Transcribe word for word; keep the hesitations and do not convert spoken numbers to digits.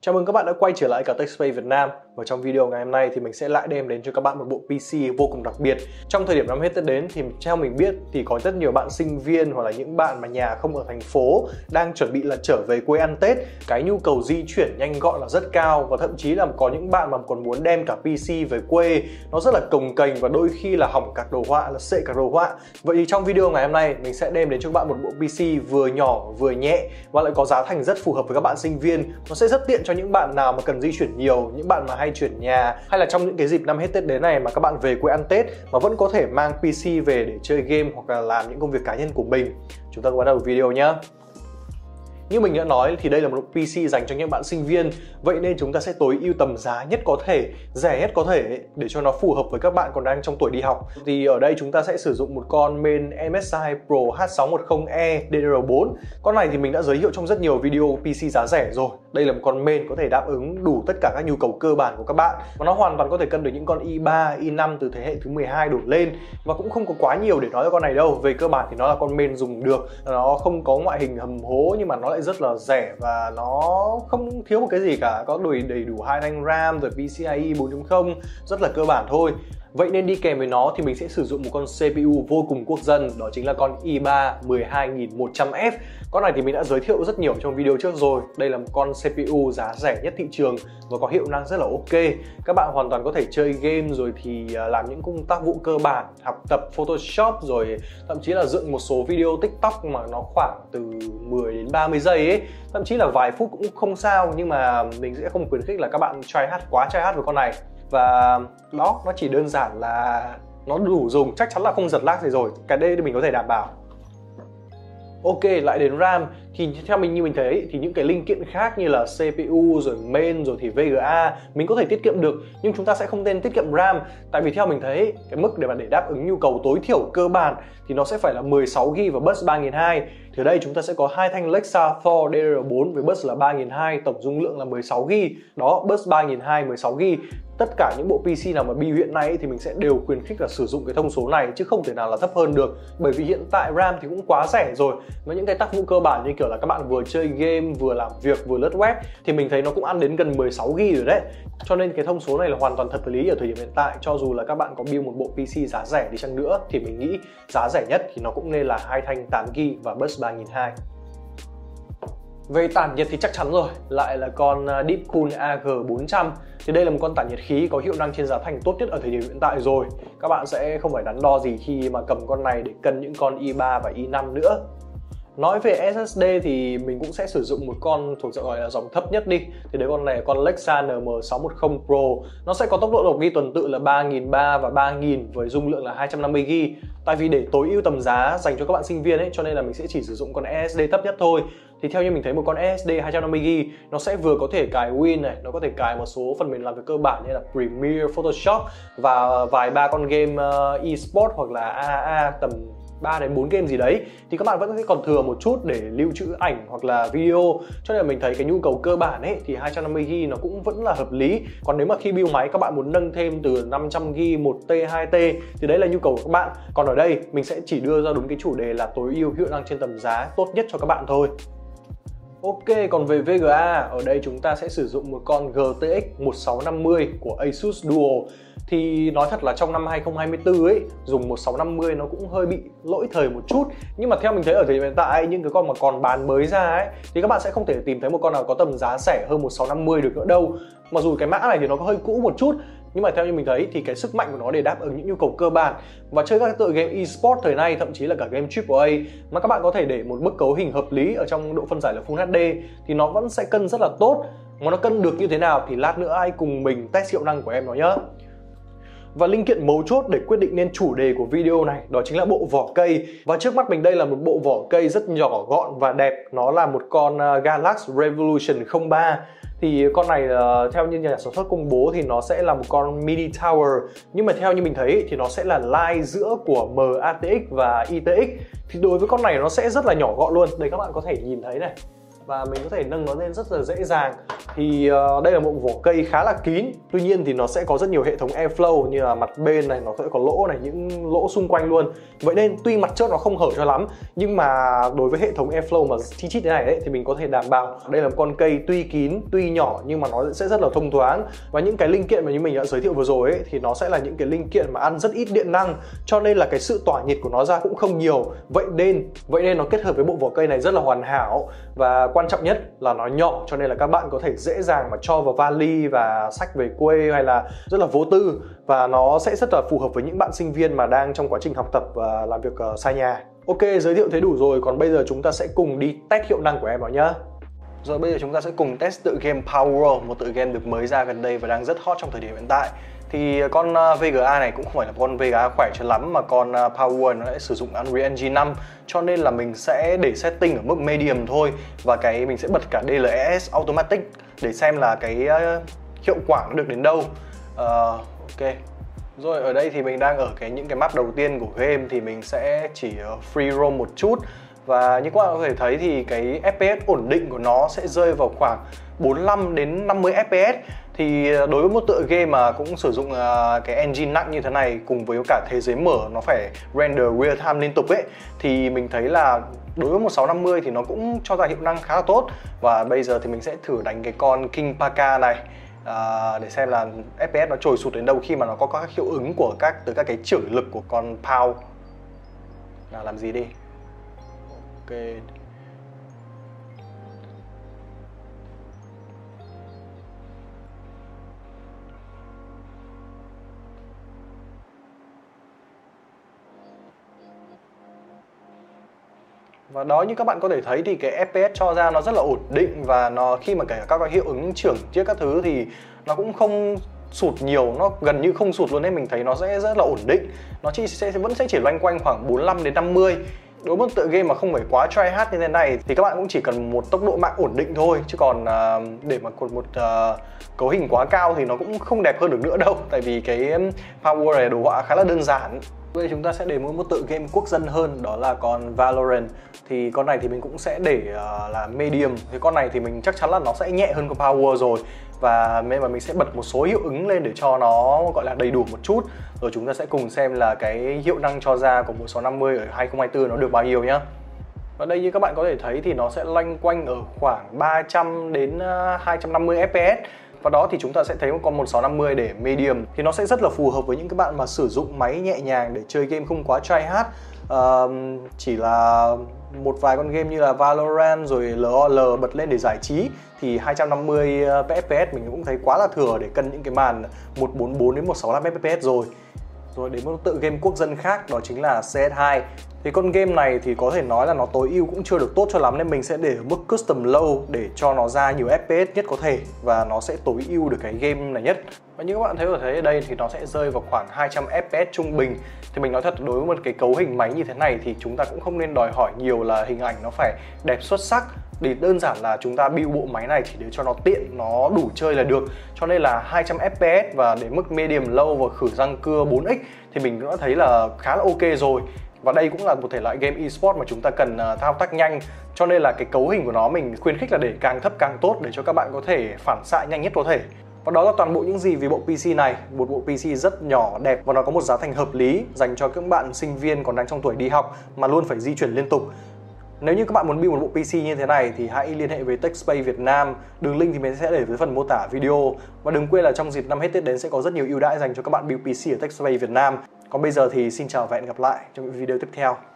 Chào mừng các bạn đã quay trở lại cả TechSpace Việt Nam. Và trong video ngày hôm nay thì mình sẽ lại đem đến cho các bạn một bộ pê xê vô cùng đặc biệt. Trong thời điểm năm hết Tết đến thì theo mình biết thì có rất nhiều bạn sinh viên hoặc là những bạn mà nhà không ở thành phố đang chuẩn bị là trở về quê ăn Tết. Cái nhu cầu di chuyển nhanh gọn là rất cao, và thậm chí là có những bạn mà còn muốn đem cả pê xê về quê. Nó rất là cồng kềnh và đôi khi là hỏng cả đồ họa, là sệ cả đồ họa. Vậy thì trong video ngày hôm nay mình sẽ đem đến cho các bạn một bộ pê xê vừa nhỏ vừa nhẹ và lại có giá thành rất phù hợp với các bạn sinh viên. Nó sẽ rất tiện cho những bạn nào mà cần di chuyển nhiều, những bạn mà hay chuyển nhà, hay là trong những cái dịp năm hết Tết đến này mà các bạn về quê ăn Tết mà vẫn có thể mang pê xê về để chơi game hoặc là làm những công việc cá nhân của mình. Chúng ta bắt đầu video nhé. Như mình đã nói thì đây là một pê xê dành cho những bạn sinh viên, vậy nên chúng ta sẽ tối ưu tầm giá nhất có thể, rẻ nhất có thể để cho nó phù hợp với các bạn còn đang trong tuổi đi học. Thì ở đây chúng ta sẽ sử dụng một con main em ét i Pro H sáu một không E D D R bốn. Con này thì mình đã giới thiệu trong rất nhiều video pê xê giá rẻ rồi. Đây là một con main có thể đáp ứng đủ tất cả các nhu cầu cơ bản của các bạn, và nó hoàn toàn có thể cân được những con i ba, i năm từ thế hệ thứ mười hai đổ lên, và cũng không có quá nhiều để nói về con này đâu. Về cơ bản thì nó là con main dùng được, nó không có ngoại hình hầm hố nhưng mà nó lại rất là rẻ và nó không thiếu một cái gì cả, có đầy đầy đủ hai thanh RAM rồi pê cê i e bốn chấm không, rất là cơ bản thôi. Vậy nên đi kèm với nó thì mình sẽ sử dụng một con xê pê u vô cùng quốc dân, đó chính là con i ba mười hai nghìn một trăm F. Con này thì mình đã giới thiệu rất nhiều trong video trước rồi. Đây là một con xê pê u giá rẻ nhất thị trường và có hiệu năng rất là ok. Các bạn hoàn toàn có thể chơi game rồi thì làm những công tác vụ cơ bản, học tập Photoshop, rồi thậm chí là dựng một số video TikTok mà nó khoảng từ mười đến ba mươi giây ấy, thậm chí là vài phút cũng không sao, nhưng mà mình sẽ không khuyến khích là các bạn try hard quá try hard với con này. Và đó, nó chỉ đơn giản là nó đủ dùng, chắc chắn là không giật lag gì rồi, cái đây thì mình có thể đảm bảo. Ok, lại đến RAM thì theo mình như mình thấy thì những cái linh kiện khác như là xê pê u rồi main rồi thì vê giê a mình có thể tiết kiệm được, nhưng chúng ta sẽ không nên tiết kiệm RAM. Tại vì theo mình thấy cái mức để mà để đáp ứng nhu cầu tối thiểu cơ bản thì nó sẽ phải là mười sáu gi ga bai và bus ba nghìn hai trăm. Thì ở đây chúng ta sẽ có hai thanh Lexa Thor D D R bốn với bus là ba nghìn hai trăm, tổng dung lượng là mười sáu gi ga bai. Đó, bus ba nghìn hai trăm, mười sáu gi ga bai. Tất cả những bộ pê xê nào mà build hiện nay thì mình sẽ đều khuyến khích là sử dụng cái thông số này, chứ không thể nào là thấp hơn được. Bởi vì hiện tại RAM thì cũng quá rẻ rồi, với những cái tác vụ cơ bản như kiểu là các bạn vừa chơi game, vừa làm việc, vừa lướt web thì mình thấy nó cũng ăn đến gần mười sáu gi ga bai rồi đấy. Cho nên cái thông số này là hoàn toàn thật lý ở thời điểm hiện tại. Cho dù là các bạn có build một bộ pê xê giá rẻ đi chăng nữa thì mình nghĩ giá rẻ nhất thì nó cũng nên là hai thanh tám gi ga bai và bus ba nghìn hai trăm. Về tản nhiệt thì chắc chắn rồi, lại là con Deepcool A G bốn trăm. Thì đây là một con tản nhiệt khí có hiệu năng trên giá thành tốt nhất ở thời điểm hiện tại rồi. Các bạn sẽ không phải đắn đo gì khi mà cầm con này để cân những con i ba và i năm nữa. Nói về ét ét đê thì mình cũng sẽ sử dụng một con thuộc dạng gọi là dòng thấp nhất đi. Thì đấy, con này là con Lexa N M sáu một không Pro. Nó sẽ có tốc độ đọc ghi tuần tự là ba nghìn ba trăm và ba nghìn với dung lượng là hai trăm năm mươi gi ga bai. Tại vì để tối ưu tầm giá dành cho các bạn sinh viên ấy, cho nên là mình sẽ chỉ sử dụng con ét ét đê thấp nhất thôi. Thì theo như mình thấy một con ét ét đê hai trăm năm mươi gi ga bai nó sẽ vừa có thể cài Win này, nó có thể cài một số phần mềm làm việc cơ bản như là Premiere, Photoshop và vài ba con game uh, e-sport hoặc là a a a tầm ba đến bốn game gì đấy, thì các bạn vẫn sẽ còn thừa một chút để lưu trữ ảnh hoặc là video. Cho nên là mình thấy cái nhu cầu cơ bản ấy thì hai trăm năm mươi gi ga bai nó cũng vẫn là hợp lý. Còn nếu mà khi build máy các bạn muốn nâng thêm từ năm trăm gi ga bai, một T, hai T thì đấy là nhu cầu của các bạn. Còn ở đây mình sẽ chỉ đưa ra đúng cái chủ đề là tối ưu hiệu năng trên tầm giá tốt nhất cho các bạn thôi. Ok, còn về vê giê a, ở đây chúng ta sẽ sử dụng một con G T X một sáu năm mươi của Asus Duo. Thì nói thật là trong năm hai không hai tư ấy, dùng một sáu năm mươi nó cũng hơi bị lỗi thời một chút. Nhưng mà theo mình thấy ở thời điểm hiện tại, những cái con mà còn bán mới ra ấy, thì các bạn sẽ không thể tìm thấy một con nào có tầm giá rẻ hơn một sáu năm mươi được nữa đâu. Mặc dù cái mã này thì nó có hơi cũ một chút, nhưng mà theo như mình thấy thì cái sức mạnh của nó để đáp ứng những nhu cầu cơ bản và chơi các tựa game e-sport thời nay, thậm chí là cả game triple A mà các bạn có thể để một bức cấu hình hợp lý ở trong độ phân giải là Full hát đê thì nó vẫn sẽ cân rất là tốt. Mà nó cân được như thế nào thì lát nữa ai cùng mình test hiệu năng của em nó nhá. Và linh kiện mấu chốt để quyết định nên chủ đề của video này đó chính là bộ vỏ cây. Và trước mắt mình đây là một bộ vỏ cây rất nhỏ gọn và đẹp. Nó là một con Galax Revolution không ba. Thì con này uh, theo như nhà sản xuất công bố thì nó sẽ là một con mini tower. Nhưng mà theo như mình thấy thì nó sẽ là line giữa của M A T X và I T X. Thì đối với con này nó sẽ rất là nhỏ gọn luôn. Đây các bạn có thể nhìn thấy này. và mình có thể nâng nó lên rất là dễ dàng. Thì uh, đây là một vỏ cây khá là kín, tuy nhiên thì nó sẽ có rất nhiều hệ thống airflow như là mặt bên này, nó sẽ có lỗ này, những lỗ xung quanh luôn. Vậy nên tuy mặt trước nó không hở cho lắm, nhưng mà đối với hệ thống airflow mà chi chít thế này đấy thì mình có thể đảm bảo đây là một con cây tuy kín, tuy nhỏ nhưng mà nó sẽ rất là thông thoáng. Và những cái linh kiện mà như mình đã giới thiệu vừa rồi ấy, thì nó sẽ là những cái linh kiện mà ăn rất ít điện năng, cho nên là cái sự tỏa nhiệt của nó ra cũng không nhiều. Vậy nên vậy nên nó kết hợp với bộ vỏ cây này rất là hoàn hảo, và quan trọng nhất là nó nhỏ, cho nên là các bạn có thể dễ dàng mà cho vào vali và xách về quê hay là rất là vô tư, và nó sẽ rất là phù hợp với những bạn sinh viên mà đang trong quá trình học tập và làm việc uh, xa nhà. Ok, giới thiệu thế đủ rồi, còn bây giờ chúng ta sẽ cùng đi test hiệu năng của em nào nhá. Rồi bây giờ chúng ta sẽ cùng test tựa game Power World, một tựa game được mới ra gần đây và đang rất hot trong thời điểm hiện tại. Thì con vê giê a này cũng không phải là con vê giê a khỏe cho lắm, mà con Power World nó lại sử dụng Unreal Engine năm, cho nên là mình sẽ để setting ở mức medium thôi, và cái mình sẽ bật cả đê lờ ét Automatic để xem là cái hiệu quả nó được đến đâu. Uh, ok. Rồi ở đây thì mình đang ở cái những cái map đầu tiên của game, thì mình sẽ chỉ free roam một chút. Và như các bạn có thể thấy thì cái ép pê ét ổn định của nó sẽ rơi vào khoảng bốn mươi lăm đến năm mươi ép pê ét. Thì đối với một tựa game mà cũng sử dụng cái engine nặng như thế này, cùng với cả thế giới mở nó phải render real time liên tục ấy, thì mình thấy là đối với một sáu năm mươi thì nó cũng cho ra hiệu năng khá là tốt. Và bây giờ thì mình sẽ thử đánh cái con King Paka này à, để xem là ép pê ét nó trồi sụt đến đâu khi mà nó có các hiệu ứng của các từ các cái chưởng lực của con Pow. Nào làm gì đi. Ok. Và đó, như các bạn có thể thấy thì cái ép pê ét cho ra nó rất là ổn định, và nó khi mà kể cả các cái hiệu ứng chưởng chiếc các thứ thì nó cũng không sụt nhiều, nó gần như không sụt luôn, nên mình thấy nó sẽ rất là ổn định. Nó chỉ sẽ vẫn sẽ chỉ loanh quanh khoảng bốn mươi lăm đến năm mươi. Đối với một tựa game mà không phải quá try hard như thế này thì các bạn cũng chỉ cần một tốc độ mạng ổn định thôi, chứ còn uh, để mà còn một uh, cấu hình quá cao thì nó cũng không đẹp hơn được nữa đâu, tại vì cái Power này đồ họa khá là đơn giản. Bây giờ chúng ta sẽ đến với một tựa game quốc dân hơn, đó là con Valorant. Thì con này thì mình cũng sẽ để uh, là medium. Thì con này thì mình chắc chắn là nó sẽ nhẹ hơn con Power rồi, và nên mà mình sẽ bật một số hiệu ứng lên để cho nó gọi là đầy đủ một chút. Rồi chúng ta sẽ cùng xem là cái hiệu năng cho ra của một sáu năm mươi ở hai không hai tư nó được bao nhiêu nhá. Và đây như các bạn có thể thấy thì nó sẽ loanh quanh ở khoảng ba trăm đến hai trăm năm mươi ép pê ét. Và đó thì chúng ta sẽ thấy một con một sáu năm mươi để medium thì nó sẽ rất là phù hợp với những các bạn mà sử dụng máy nhẹ nhàng để chơi game không quá try hard. Uh, chỉ là một vài con game như là Valorant rồi lờ o lờ bật lên để giải trí thì hai trăm năm mươi ép pê ét mình cũng thấy quá là thừa để cân những cái màn một bốn bốn đến một sáu năm ép pê ét rồi. Rồi đến một tựa game quốc dân khác, đó chính là xê ét hai. Thì con game này thì có thể nói là nó tối ưu cũng chưa được tốt cho lắm, nên mình sẽ để ở mức custom low để cho nó ra nhiều ép pê ét nhất có thể, và nó sẽ tối ưu được cái game này nhất. Và như các bạn thấy có thấy ở đây thì nó sẽ rơi vào khoảng hai trăm ép pê ét trung bình. Thì mình nói thật, đối với một cái cấu hình máy như thế này thì chúng ta cũng không nên đòi hỏi nhiều là hình ảnh nó phải đẹp xuất sắc. Thì đơn giản là chúng ta build bộ máy này chỉ để cho nó tiện, nó đủ chơi là được. Cho nên là hai trăm ép pê ét và đến mức medium low và khử răng cưa bốn x thì mình cũng đã thấy là khá là ok rồi. Và đây cũng là một thể loại game eSport mà chúng ta cần uh, thao tác nhanh, cho nên là cái cấu hình của nó mình khuyến khích là để càng thấp càng tốt để cho các bạn có thể phản xạ nhanh nhất có thể. Và đó là toàn bộ những gì về bộ pê xê này. Một bộ pê xê rất nhỏ, đẹp và nó có một giá thành hợp lý dành cho các bạn sinh viên còn đang trong tuổi đi học mà luôn phải di chuyển liên tục. Nếu như các bạn muốn build một bộ pê xê như thế này thì hãy liên hệ với TechSpace Việt Nam. Đường link thì mình sẽ để dưới phần mô tả video. Và đừng quên là trong dịp năm hết Tết đến sẽ có rất nhiều ưu đãi dành cho các bạn build pê xê ở TechSpace Việt Nam. Còn bây giờ thì xin chào và hẹn gặp lại trong những video tiếp theo.